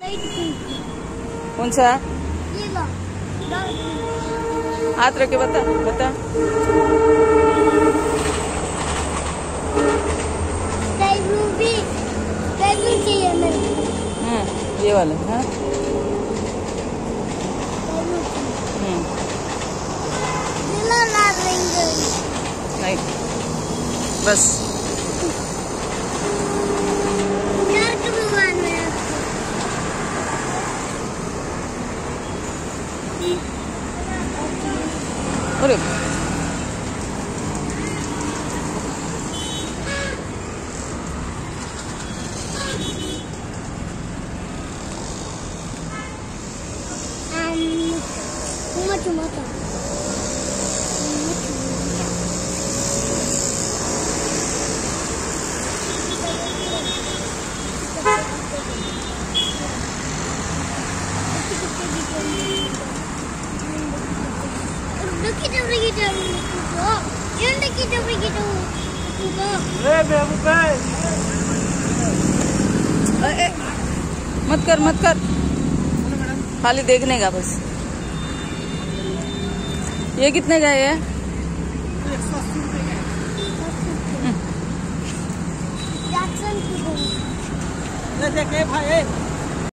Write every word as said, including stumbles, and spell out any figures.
कौन सा? ये लो। हाथ रख के बता बता। स्काई ब्लू भी, स्काई ब्लू चाहिए मेरे को। हम्म ये वाला हाँ। हम्म नीला लाल रंग नहीं बस। डार्क ब्लू आना है। अरे cuma cuma tuh. Kita pergi jauh, yang kita pergi jauh. ए ए मत कर मत कर, खाली देखने का बस। ये कितने का है? जैक्सन की